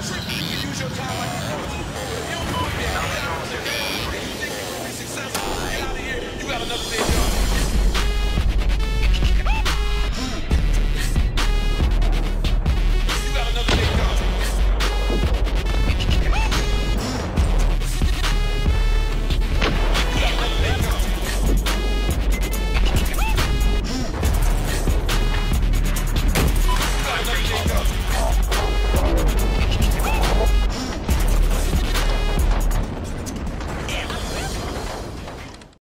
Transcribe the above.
trick, you can use your time like you want to. But if you don't do it, then